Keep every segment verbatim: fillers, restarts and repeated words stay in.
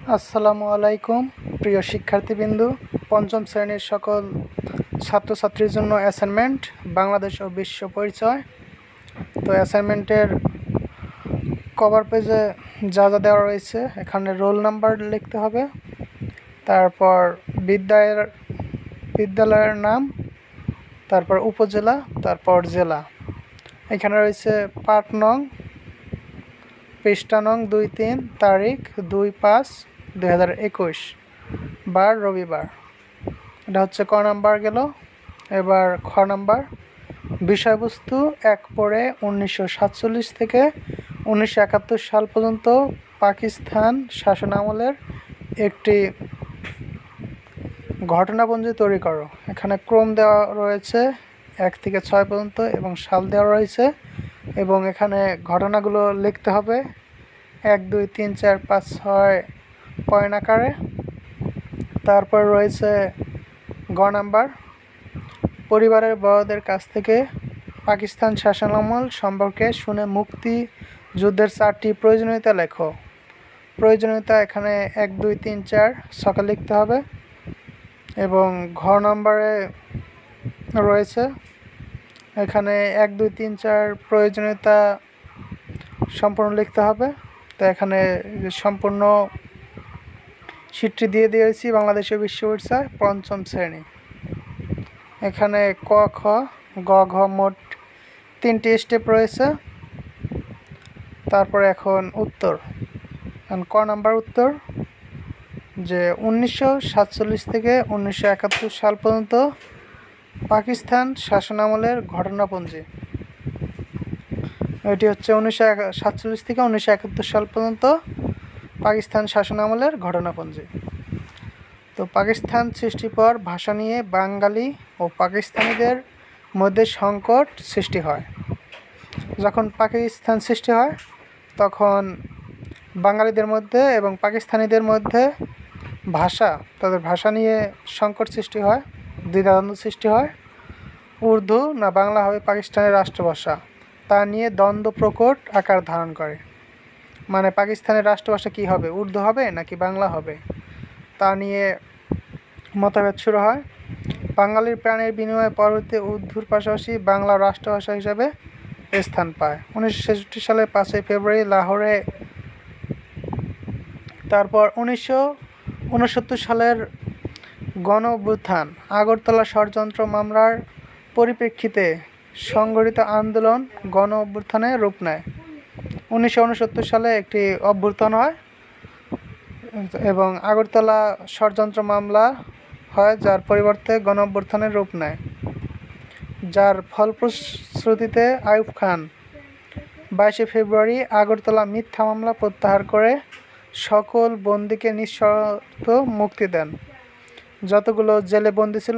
আসসালামু আলাইকুম প্রিয় শিক্ষার্থীবৃন্দু, পঞ্চম শ্রেণীর সকল ছাত্রছাত্রীর জন্য অ্যাসাইনমেন্ট বাংলাদেশ ও বিশ্ব পরিচয়। তো অ্যাসাইনমেন্টের কভার পেজে যা যা দেওয়া রয়েছে, এখানে রোল নাম্বার লিখতে হবে, তারপর বিদ্যালয়ের বিদ্যালয়ের নাম, তারপর উপজেলা, তারপর জেলা। এখানে রয়েছে পাঠ নং, পৃষ্ঠা নং দুই তিন, তারিখ দুই পাঁচ দুই হাজার একুশ, বার রবিবার। এটা হচ্ছে ক নাম্বার গেল। এবার খ নাম্বার, বিষয়বস্তু এক পড়ে উনিশশো সাতচল্লিশ থেকে উনিশশো একাত্তর সাল পর্যন্ত পাকিস্তান শাসনামলের একটি ঘটনাপঞ্জি তৈরি করো। এখানে ক্রম দেওয়া রয়েছে এক থেকে ছয় পর্যন্ত এবং সাল দেওয়া রয়েছে, এবং এখানে ঘটনাগুলো লিখতে হবে এক দুই তিন চার পাঁচ ছয় পয়েন্ট আকারে। তারপর রয়েছে গ নাম্বার, পরিবারের বড়দের কাছ থেকে পাকিস্তান শাসনামল সম্পর্কে শুনে মুক্তি যুদ্ধের চারটি প্রয়োজনীয়তা লেখো। প্রয়োজনীয়তা এখানে এক দুই তিন চার ছকে লিখতে হবে। এবং ঘ নম্বরে রয়েছে এখানে এক দুই তিন চার প্রয়োজনীয়তা সম্পূর্ণ লিখতে হবে। তো এখানে সম্পূর্ণ শীটটি দিয়ে দিয়েছি বাংলাদেশের বিশ্ব পরিচয় পঞ্চম শ্রেণী। এখানে ক খ গ ঘ মোট তিনটি স্টেপ রয়েছে। তারপরে এখন উত্তর, ক নাম্বার উত্তর যে উনিশশো সাতচল্লিশ থেকে উনিশশো একাত্তর সাল পর্যন্ত পাকিস্তান শাসনামলের ঘটনাপঞ্জি। এটি হচ্ছে উনিশশো সাতচল্লিশ থেকে উনিশশো একাত্তর সাল পর্যন্ত পাকিস্তান শাসনামলের ঘটনাপঞ্জি। তো পাকিস্তান সৃষ্টির পর ভাষা নিয়ে বাঙালি ও পাকিস্তানিদের মধ্যে সংকট সৃষ্টি হয়। যখন পাকিস্তান সৃষ্টি হয় তখন বাঙালিদের মধ্যে এবং পাকিস্তানিদের মধ্যে ভাষা তাদের ভাষা নিয়ে সংকট সৃষ্টি হয়, দ্বিধাদ্বন্দ্ব সৃষ্টি হয়। উর্দু না বাংলা হবে পাকিস্তানের রাষ্ট্রভাষা, তা নিয়ে দ্বন্দ্ব প্রকট আকার ধারণ করে। মানে পাকিস্তানের রাষ্ট্রভাষা কী হবে, উর্দু হবে নাকি বাংলা হবে, তা নিয়ে মতভেদ শুরু হয়। বাঙালির প্রাণের বিনিময়ে পরবর্তী উর্দুর পাশাপাশি বাংলা রাষ্ট্রভাষা হিসাবে স্থান পায় উনিশশো ছেষট্টি সালের পাঁচই ফেব্রুয়ারি লাহোরে। তারপর উনিশশো উনসত্তর সালের গণ অভ্যুত্থান, আগরতলা ষড়যন্ত্র মামলার পরিপ্রেক্ষিতে সংগঠিত আন্দোলন গণ অভ্যুত্থানে রূপ নেয়। উনিশশো উনসত্তর সালে একটি অভ্যুত্থান হয় এবং আগরতলা ষড়যন্ত্র মামলা হয়, যার পরিবর্তে গণ অভ্যুত্থানের রূপ নেয়, যার ফলশ্রুতিতে আইয়ুব খান বাইশে ফেব্রুয়ারি আগরতলা মিথ্যা মামলা প্রত্যাহার করে সকল বন্দীকে নিঃশর্ত মুক্তি দেন। যতগুলো জেলে বন্দী ছিল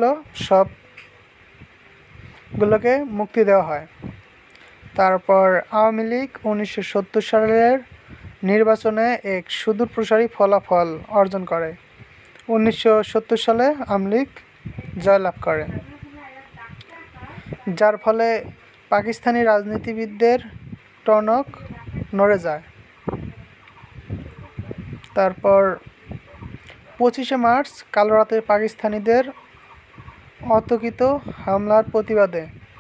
সবগুলোকে মুক্তি দেওয়া হয়। তারপর আওয়ামী লীগ উনিশশো সত্তর সালের নির্বাচনে এক সুদূরপ্রসারী ফলাফল অর্জন করে। উনিশশো সত্তর সালে আওয়ামী লীগ জয়লাভ করে, যার ফলে পাকিস্তানি রাজনীতিবিদদের টনক নড়ে যায়। তারপর পঁচিশে মার্চ কালরাতে পাকিস্তানিদের অতর্কিত হামলার প্রতিবাদে,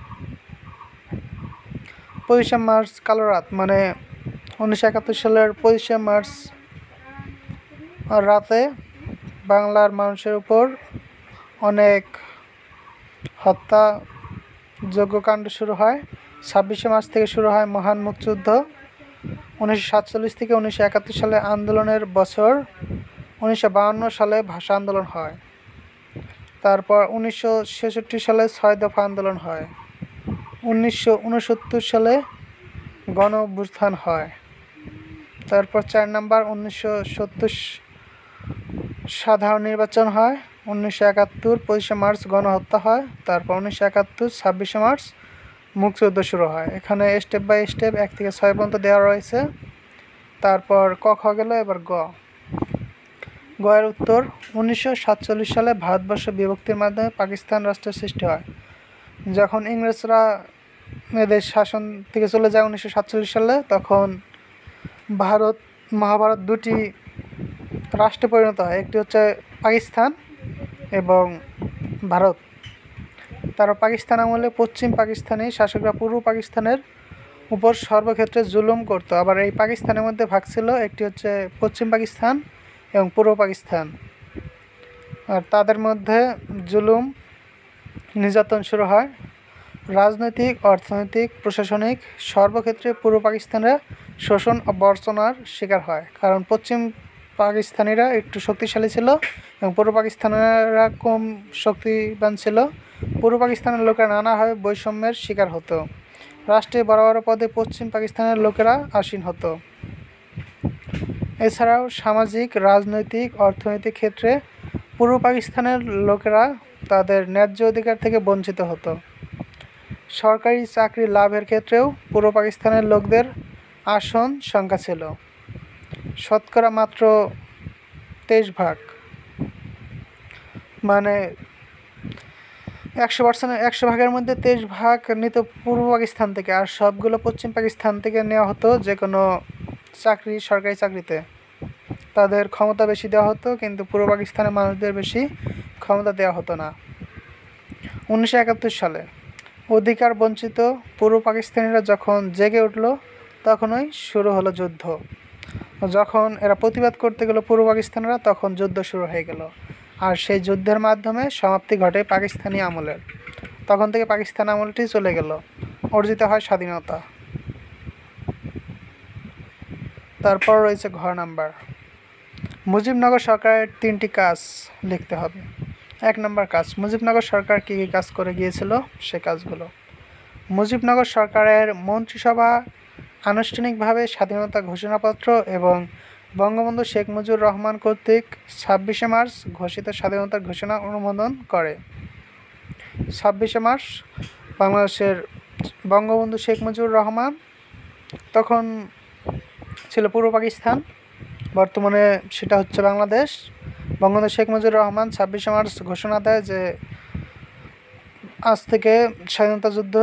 পঁচিশে মার্চ কালরাত মানে উনিশশো একাত্তর সালের পঁচিশে মার্চ রাতে বাংলার মানুষের উপর অনেক হত্যাযোগ্য কাণ্ড শুরু হয়। ছাব্বিশে মার্চ থেকে শুরু হয় মহান মুক্তিযুদ্ধ। উনিশশো সাতচল্লিশ থেকে উনিশশো একাত্তর সালে আন্দোলনের বছর উনিশশো বাহান্ন সালে ভাষা আন্দোলন হয়। তারপর উনিশশো ছেষট্টি সালে ছয় দফা আন্দোলন হয়। উনিশশো উনসত্তর সালে গণ অভ্যুত্থান হয়। তারপর চার নাম্বার, উনিশশো সত্তর সাধারণ নির্বাচন হয়। উনিশশো একাত্তর পঁচিশে মার্চ গণহত্যা হয়। তারপর উনিশশো একাত্তর ছাব্বিশে মার্চ মুক্তিযুদ্ধ শুরু হয়। এখানে স্টেপ বাই স্টেপ এক থেকে ছয় পর্যন্ত দেওয়া রয়েছে। তারপর ক খ গেল। এবার গ গয়ের উত্তর, উনিশশো সাতচল্লিশ সালে ভারতবর্ষ বিভক্তির মাধ্যমে পাকিস্তান রাষ্ট্রের সৃষ্টি হয়। যখন ইংরেজরা এদের শাসন থেকে চলে যায় উনিশশো সাতচল্লিশ সালে, তখন ভারত মহাভারত দুটি রাষ্ট্রে পরিণত হয়। একটি হচ্ছে পাকিস্তান এবং ভারত। তারা পাকিস্তান আমলে পশ্চিম পাকিস্তানি শাসকরা পূর্ব পাকিস্তানের উপর সর্বক্ষেত্রে জুলুম করত। আবার এই পাকিস্তানের মধ্যে ভাগ ছিল, একটি হচ্ছে পশ্চিম পাকিস্তান এবং পূর্ব পাকিস্তান। আর তাদের মধ্যে জুলুম নির্যাতন শুরু হয়। রাজনৈতিক, অর্থনৈতিক, প্রশাসনিক সর্বক্ষেত্রে পূর্ব পাকিস্তানিরা শোষণ ও বঞ্চনার শিকার হয়, কারণ পশ্চিম পাকিস্তানিরা একটু শক্তিশালী ছিল এবং পূর্ব পাকিস্তানিরা কম শক্তিবান ছিল। পূর্ব পাকিস্তানের লোকেরা নানাভাবে বৈষম্যের শিকার হতো। রাষ্ট্রে বড় বড় পদে পশ্চিম পাকিস্তানের লোকেরা আসীন হতো। এছাড়াও সামাজিক, রাজনৈতিক, অর্থনৈতিক ক্ষেত্রে পূর্ব পাকিস্তানের লোকেরা তাদের ন্যায্য অধিকার থেকে বঞ্চিত হতো। সরকারি চাকরি লাভের ক্ষেত্রেও পূর্ব পাকিস্তানের লোকদের আসন সংখ্যা ছিল শতকরা মাত্র তেইশ ভাগ, মানে একশো পার্সেন্ট একশো ভাগের মধ্যে তেইশ ভাগ নিত পূর্ব পাকিস্তান থেকে, আর সবগুলো পশ্চিম পাকিস্তান থেকে নেওয়া হতো। যে কোনো চাকরি, সরকারি চাকরিতে তাদের ক্ষমতা বেশি দেওয়া হতো, কিন্তু পূর্ব পাকিস্তানের মানুষদের বেশি ক্ষমতা দেওয়া হতো না। উনিশশো একাত্তর সালে অধিকার বঞ্চিত পূর্ব পাকিস্তানিরা যখন জেগে উঠল, তখনই শুরু হলো যুদ্ধ। যখন এরা প্রতিবাদ করতে গেল পূর্ব পাকিস্তানিরা, তখন যুদ্ধ শুরু হয়ে গেল। আর সেই যুদ্ধের মাধ্যমে সমাপ্তি ঘটে পাকিস্তানি আমলের। তখন থেকে পাকিস্তান আমলটি চলে গেল, অর্জিত হয় স্বাধীনতা। তারপর রয়েছে ঘর নাম্বার। মুজিবনগর সরকারের তিনটি কাজ লিখতে হবে। এক নম্বর কাজ, মুজিবনগর সরকার কী কী কাজ করে গিয়েছিল সে কাজগুলো। মুজিবনগর সরকারের মন্ত্রিসভা আনুষ্ঠানিকভাবে স্বাধীনতা ঘোষণাপত্র এবং বঙ্গবন্ধু শেখ মুজিবুর রহমান কর্তৃক ছাব্বিশে মার্চ ঘোষিত স্বাধীনতার ঘোষণা অনুমোদন করে। ছাব্বিশে মার্চ বাংলাদেশের বঙ্গবন্ধু শেখ মুজিবুর রহমান তখন ছিল পূর্ব পাকিস্তান, বর্তমানে সেটা হচ্ছে বাংলাদেশ। বঙ্গবন্ধু শেখ মুজিবুর রহমান ছাব্বিশে মার্চ ঘোষণা দেয় যে আজ থেকে স্বাধীনতা যুদ্ধ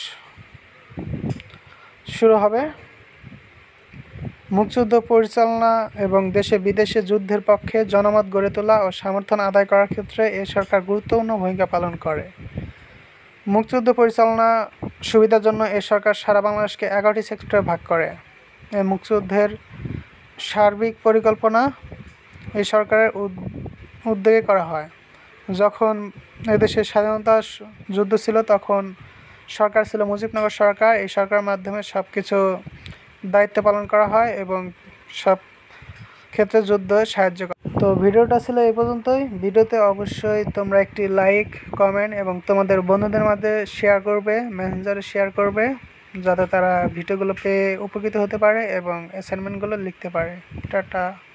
শুরু হবে। মুক্তিযুদ্ধ পরিচালনা এবং দেশে বিদেশে যুদ্ধের পক্ষে জনমত গড়ে তোলা ও সমর্থন আদায় করার ক্ষেত্রে এ সরকার গুরুত্বপূর্ণ ভূমিকা পালন করে। মুক্তিযুদ্ধ পরিচালনা সুবিধার জন্য এ সরকার সারা বাংলাদেশকে এগারোটি সেক্টরে ভাগ করে। এই মুক্তিযুদ্ধের সার্বিক পরিকল্পনা এই সরকারের উদ্যোগে করা হয়। যখন এদেশের স্বাধীনতা যুদ্ধ ছিল, তখন সরকার ছিল মুজিবনগর সরকার। এই সরকারের মাধ্যমে সব কিছু দায়িত্ব পালন করা হয় এবং সব ক্ষেত্রে যুদ্ধ সাহায্য করে। তো ভিডিওটা ছিল এই পর্যন্তই। ভিডিওতে অবশ্যই তোমরা একটি লাইক, কমেন্ট এবং তোমাদের বন্ধুদের মাঝে শেয়ার করবে, মেসেঞ্জারে শেয়ার করবে, যাতে তারা ভিডিওগুলো পেয়ে উপকৃত হতে পারে এবং অ্যাসাইনমেন্টগুলো লিখতে পারে। টাটা।